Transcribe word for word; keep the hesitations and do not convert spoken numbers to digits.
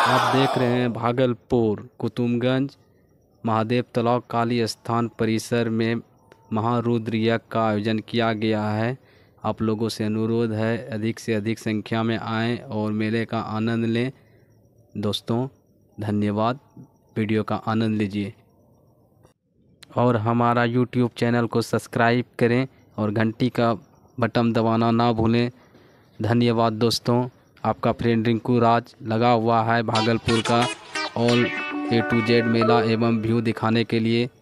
आप देख रहे हैं भागलपुर कुतुबगंज महादेव तालाब काली स्थान परिसर में महारुद्र यज्ञ का आयोजन किया गया है। आप लोगों से अनुरोध है अधिक से अधिक संख्या में आएं और मेले का आनंद लें। दोस्तों धन्यवाद, वीडियो का आनंद लीजिए और हमारा यूट्यूब चैनल को सब्सक्राइब करें और घंटी का बटन दबाना ना भूलें। धन्यवाद दोस्तों। आपका फ्रेंड रिंकू राज लगा हुआ है भागलपुर का ऑल ए टू जेड मेला एवं व्यू दिखाने के लिए।